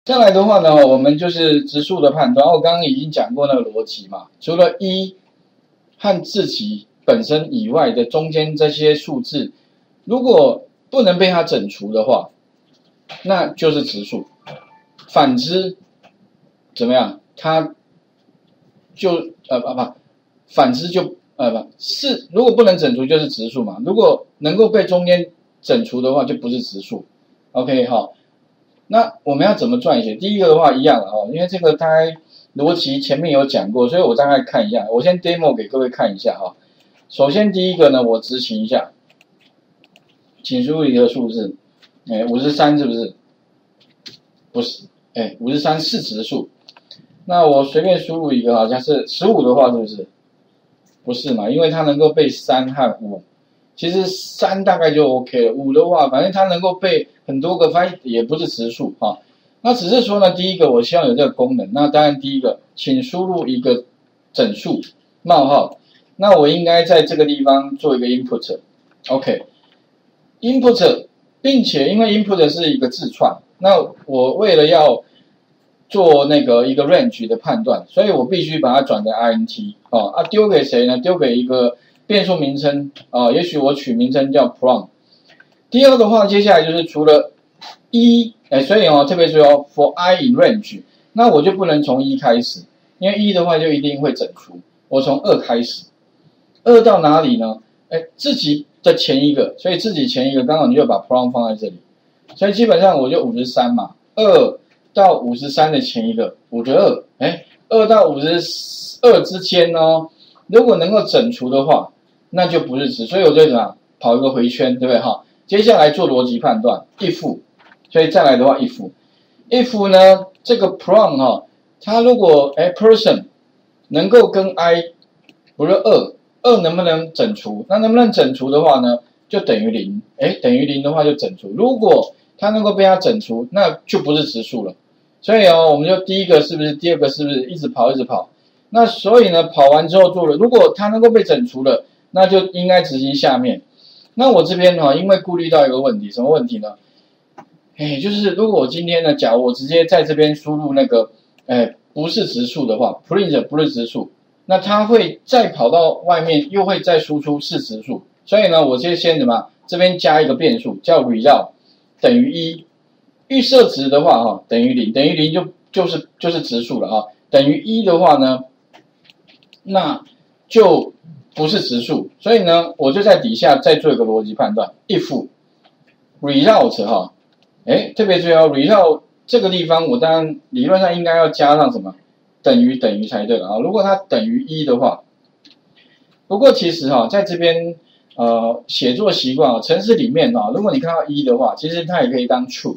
再来的话呢，我们就是质数的判断。我刚刚已经讲过那个逻辑嘛，除了一和自己本身以外的中间这些数字，如果不能被它整除的话，那就是质数。反之，怎么样？它就反之就是如果不能整除就是质数嘛。如果能够被中间整除的话，就不是质数。OK 好。那我们要怎么撰写？第一个的话一样了因为这个大概逻辑前面有讲过，所以我大概看一下。我先 demo 给各位看一下首先第一个呢，我执行一下，请输入一个数字，53是不是？不是，53是质数。那我随便输入一个假设15的话是不是？不是嘛，因为它能够被3和5。其实3大概就 OK 了，5的话，反正它能够被很多个，反正也不是质数那只是说呢，第一个我希望有这个功能。那当然第一个，请输入一个整数冒号。那我应该在这个地方做一个 input，OK，input，并且因为 input 是一个字串，那我为了要做那个一个 range 的判断，所以我必须把它转成 int 丢给谁呢？丢给一个变数名称也许我取名称叫 prom。第二的话，接下来就是除了所以特别注意for I in range， 那我就不能从1开始，因为的话就一定会整除。我从2开始，2到哪里呢？自己的前一个，所以自己前一个刚好你就把 prom 放在这里，所以基本上我就53嘛，2到53的前一个52，2到52之间呢，如果能够整除的话，那就不是值，所以我就怎么跑一个回圈，对不对接下来做逻辑判断 if， 所以再来的话 if 呢，这个 prom 它如果person 能够跟 I 不是2能不能整除？那能不能整除的话呢，就等于0，等于0的话就整除。如果它能够被它整除，那就不是质数了。所以我们就第一个是不是，第二个是不是一直跑？那所以呢，跑完之后做了，如果它能够被整除了，那就应该执行下面。那我这边因为顾虑到一个问题，什么问题呢？就是如果我今天呢，假如我直接在这边输入那个不是质数的话 ，print 不是质数，那它会再跑到外面，又会再输出是质数。所以呢，我先怎么这边加一个变数叫 result 等于1，预设值的话等于0，等于0就是质数了等于1的话呢，那就不是质数。所以呢，我就在底下再做一个逻辑判断 if result 特别注意result 这个地方我当然理论上应该要加上什么等于才对了如果它等于1的话，不过其实在这边写作习惯程式里面如果你看到1的话，其实它也可以当 true，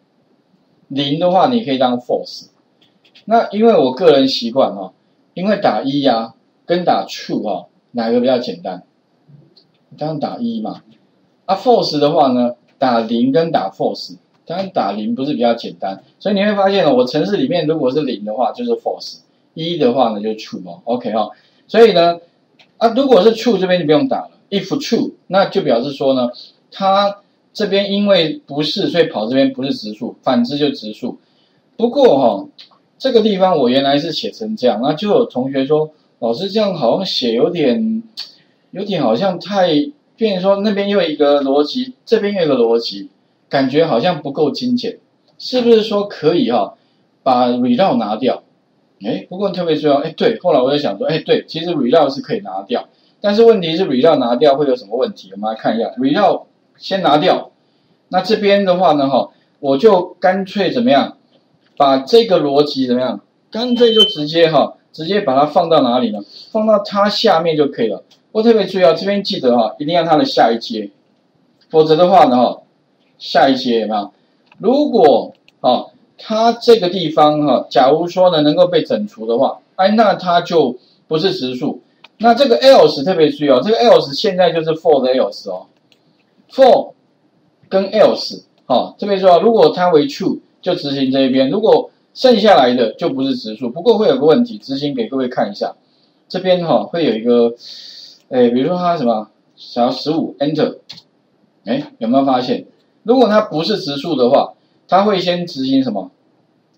0的话你可以当 false。那因为我个人习惯因为打1跟打 true 哪个比较简单？当然打1嘛。false 的话呢，打0跟打 false， 当然打0不是比较简单。所以你会发现我程式里面如果是0的话就是 false， 1的话呢就是 true OK 所以呢如果是 true 这边就不用打了 ，if true 那就表示说呢，它这边因为不是，所以跑这边不是质数，反之就质数。不过这个地方我原来是写成这样，那就有同学说，老师这样好像写有点好像太，变成说那边又有一个逻辑，这边又有一个逻辑，感觉好像不够精简，是不是说可以把 result 拿掉？不过特别重要，对，后来我就想说，对，其实 result 是可以拿掉，但是问题是 result 拿掉会有什么问题？我们来看一下 result 先拿掉，那这边的话呢我就干脆怎么样？把这个逻辑怎么样？干脆就直接把它放到哪里呢？放到它下面就可以了。我特别注意这边记得一定要它的下一阶，否则的话呢下一阶有没有？如果它这个地方假如说呢能够被整除的话，那它就不是质数。那这个 else 特别注意这个 else 现在就是 for 的 else for 跟 else 特别注意如果它为 true。就执行这一边，如果剩下来的就不是质数。不过会有个问题，执行给各位看一下。这边会有一个，比如说它什么想要15 enter，有没有发现？如果它不是质数的话，它会先执行什么？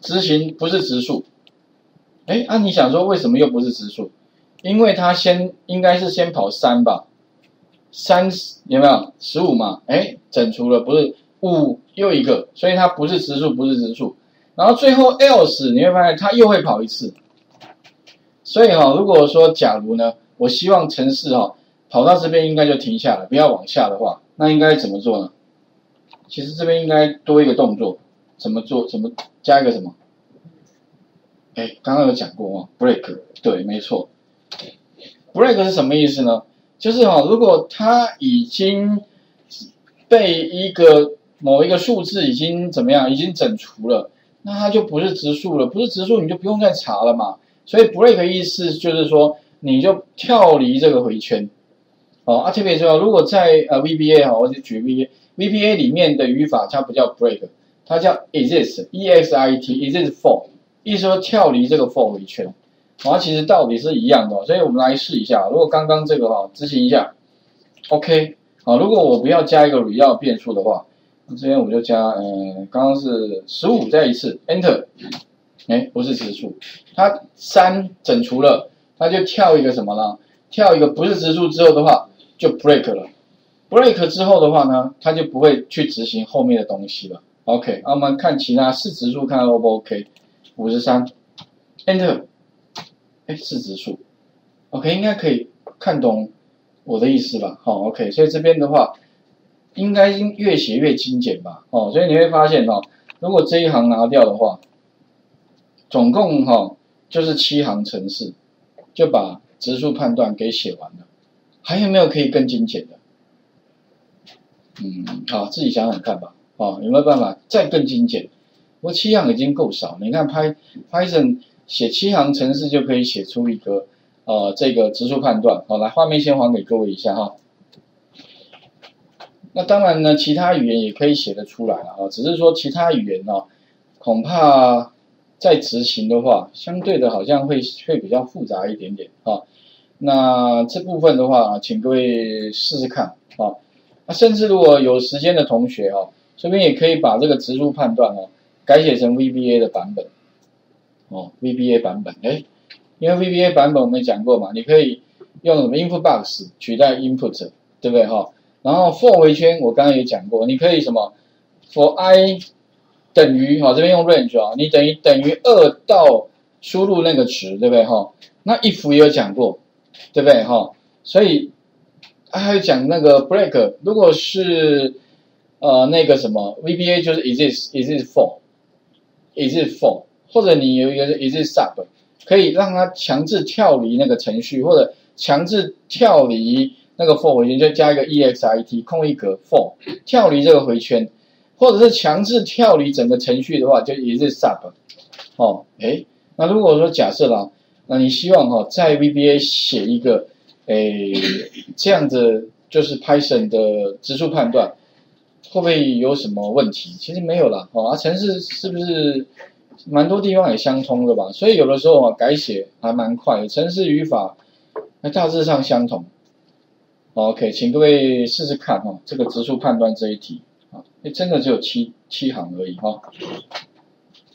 执行不是质数，你想说为什么又不是质数？因为它应该是先跑3吧，3有没有15嘛？整除了不是5又一个，所以它不是质数，不是质数。然后最后 else 你会发现它又会跑一次，所以如果说假如呢，我希望程式跑到这边应该就停下来，不要往下的话，那应该怎么做呢？其实这边应该多一个动作，怎么做？怎么加一个什么？刚刚有讲过break， 对，没错。break 是什么意思呢？就是如果它已经被某一个数字已经怎么样，已经整除了，那它就不是质数了，不是质数你就不用再查了嘛。所以 break 意思就是说，你就跳离这个回圈。特别重要，如果在VBA 我就举 VBA 里面的语法，它不叫 break， 它叫 exit，exit for， 意思说跳离这个 for 回圈。其实道理是一样的，所以我们来试一下。如果刚刚这个执行一下 ，OK， 如果我不要加一个 real 变数的话，这边我就加刚刚是15，再一次 Enter， 不是质数，它3整除了，它就跳一个什么呢？跳一个不是质数之后的话，就 break 了。break 之后的话呢，它就不会去执行后面的东西了。OK， 那我们看其他是质数，看 O 不 OK？53 Enter。是质数 ，OK， 应该可以看懂我的意思吧？OK， 所以这边的话，应该越写越精简吧？所以你会发现如果这一行拿掉的话，总共就是7行程式，就把质数判断给写完了。还有没有可以更精简的？好，自己想想看吧。有没有办法再更精简？不过7行已经够少，你看Python 写7行程式就可以写出一个这个质数判断。来，画面先还给各位一下那当然呢，其他语言也可以写得出来只是说其他语言恐怕在执行的话，相对的好像会比较复杂一点点那这部分的话，请各位试试看那甚至如果有时间的同学这边也可以把这个质数判断改写成 VBA 的版本。VBA 版本，因为 VBA 版本我们讲过嘛，你可以用什么 input box 取代 input， 对不对然后 for 回圈我刚刚也讲过，你可以什么 for i 等于这边用 range 你等于2到输入那个值，对不对那 if 也有讲过，对不对所以还有讲那个 break， 如果是那个什么 VBA 就是 exit for，或者你有一个 exit sub， 可以让它强制跳离那个程序，或者强制跳离那个 for 回圈，就加一个 exit 空一格 for 跳离这个回圈，或者是强制跳离整个程序的话，就 exit sub。那如果说假设啦，那你希望在 VBA 写一个这样子就是 Python 的质数判断，会不会有什么问题？其实没有啦程式是不是蛮多地方也相通的吧？所以有的时候改写还蛮快的，程式语法大致上相同。OK， 请各位试试看这个质数判断这一题真的只有7行而已